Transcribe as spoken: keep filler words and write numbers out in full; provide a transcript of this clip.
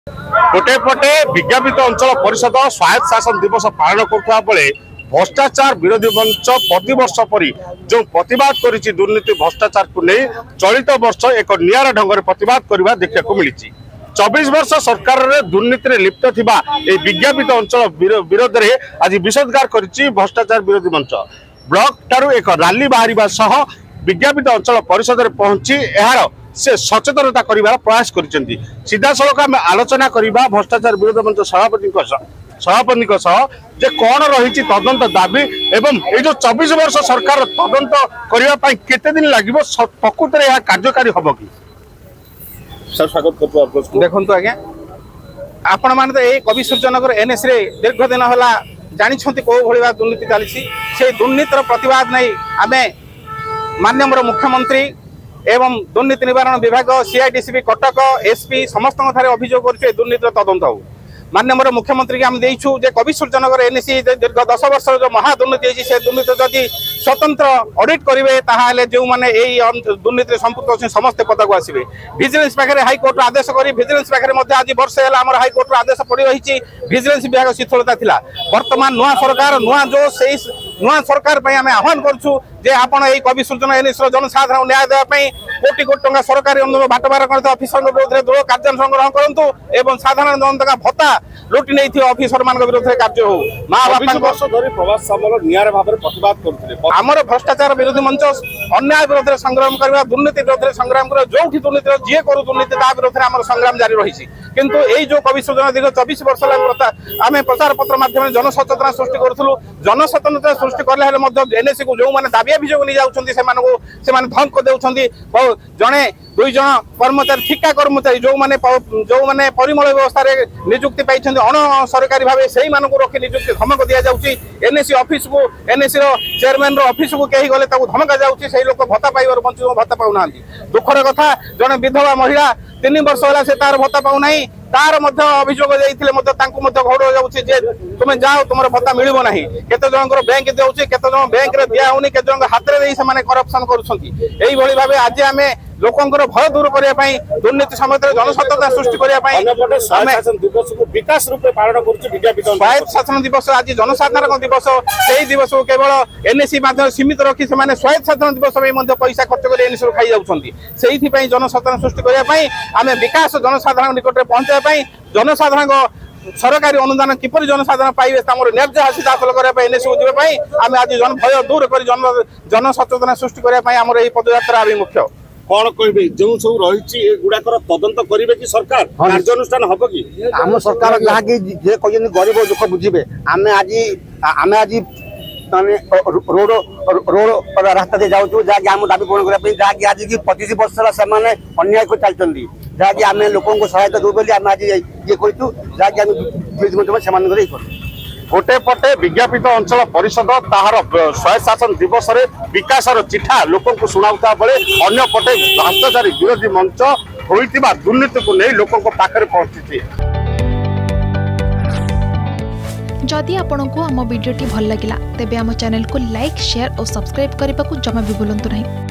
गोटे पटे विज्ञापित अंचल परिषद स्वायत्त शासन दिवस पालन करुवा बेले भ्रष्टाचार विरोधी मंच प्रति वर्ष परी जो प्रतिवाद करिछि दुर्नीति भ्रष्टाचार को नहीं चलित वर्ष एक नियारा ढंग से प्रतिवाद करने देखा मिली। चौबीस वर्ष सरकार रे दुर्नीति लिप्त थिबा ए विज्ञापित अंचल विरोध में आज विषोद्गार करिछि भ्रष्टाचार विरोधी मंच। ब्लॉक ठारू एक रैली बाहरिबा सह विज्ञापित अंचल परिषद में पहुंची यार से सचेतनता करिवार प्रयास करिसेंती। सीधा सड़क आम आलोचना करबा भ्रष्टाचार विरोध मंच सभापति सभापति जे कौन रही तदंत दाबी एवं ये जो चौबीस वर्ष सरकार तदंत करने केते दिन लगे प्रकृत में यह कार्यकारी हम कि सर स्वागत कर देखो आज्ञा आपण मैंने तो ये कवि सूर्यनगर एनएस रे दीर्घ दिन है जानते कौ भाई दुर्नीति चली से दुर्नीतिर प्रतिवाद नहीं आम माननीय मुख्यमंत्री एवं दुर्नीति निवारण विभाग सीआईडीसीबी कटक एसपी समस्त अभियोग कर दुर्नीतिर तदंत हो। माननीय मुख्यमंत्री के आम देचु जे कवि सूर्यनगर एनएसी दीर्घ दस वर्ष जो महादुर्नीति से दुर्नीति जदि स्वतंत्र ऑडिट करेंगे ताहले जो माने दुर्नीति संपुक्त अच्छे समस्ते पदक आसवे। विजिलेंस पाखे हाइकोर्ट आदेश कर विजिलेंस पाखे आज वर्ष है हाइकोर्ट आदेश पड़ रही विजिलेंस विभाग शिथिलता था। बर्तमान नुआ सरकार नुआ जो से नुआ सरकार आम आह्वान करूँ जे आपण ये कवि सूर्यन एनएस जनसाधारण न्याय देवाई कोटी कोटी टंका सरकारी बाटबार करते अफिसर विरोध में दृढ़ कार्यानुष्ठान ग्रहण करूँ एवं साधारण जनता भत्ता लुटि नहीं अफिसर मान विरोध में कार्य हो माँ बापा आमर भ्रष्टाचार विरोधी मंच अन्याय विरोध में संग्राम करवा दुर्नीति विरोध में संग्राम कर जो दुर्नीति जी करू दुर्नीति विरोध में आम संग्राम जारी रही किंतु यही जो कवि सूर्यन दीर्घ चौबीस वर्ष आम प्रचार पत्र माध्यम जनसचेतना सृष्टि करूँ जनसचेतना सृष्टि कले एनएसी को जो मैंने दाबी अभियोग नहीं जाऊँगी धमक देउछंती जड़े दुई जन कर्मचारी ठिका कर्मचारी जो मैंने जो मैंने परिमल व्यवस्था नियुक्ति पाई अण सरकारी भाव से रखी नियुक्ति धमक दि जाऊँगी एनएसी ऑफिस को एनएसी चेयरमैन ऑफिस को कहीं गले धमका जाऊँगी से लोक भत्ता पाइबार बंचु भत्ता पाऊना। दुखर कथा जड़े विधवा महिला तीन वर्ष है से तार भत्ता पाऊना तार अभियोग जाते घोड़ जाऊँगी तुम जाओ तुम भत्ता मिल ना केत जन बैंक दे केत जन बैंक दिया होनी के जन हाथ में करप्शन कर भाव आज आम लोकंर भय दूर करने दुर्नीति समेत जनसचेतना सृष्टि करने विकास रूपे पालन स्वायत्त शासन दिवस आज जनसाधारण दिवस से दिवस को केवल एनएसी माध्यम सीमित रखी से स्वायत्त शासन दिवस में पैसा खर्च कर एनएसी खाई जाऊँगी से जनसचेतना सृष्टि करने आम विकास जनसाधारण निकट में पहुंचाई जनसाधारण सरकारी अनुदान किपर जनसाधारण पाइबे न्याय हासिल हासिल करने एनएसी को जावाई आम आज जन भय दूर कर जनसचेतना सृष्टि करने आम पदयात्रा आभिमुख्य कौन कहे जो सब रही गुड़ाकर तदंत करेंगे कि सरकार कार्यानुष्ठान हम कि आम सरकार जहाँ कि जे कहते गरीब दुख बुझे आम आज आम आज माने रोड रोड रास्ता दे जाऊँ जहाँकि आम दाबी पूर्ण करने जहाँकि आज की पचीस वर्ष से अन्याय को चलती जहाँकि आम लोक सहायता दू बोली आम आज ये करूँ जहाँकि गोटे पटे विज्ञापित अंचल परिषद ताहार स्वायत्त शासन दिवस रे विकासर चिठा लोकों को सुनाउता बेले अन्य पटे भ्रष्टाचारी विरोधी मंच होइतिबा दुर्नीति को नहीं लोकों को पाखरे पहुंची। जदि आपंक आम भिडी भल लगा तेब आम चैनल को लाइक शेयर और सब्सक्राइब करने को जमा भी भूलु नहीं।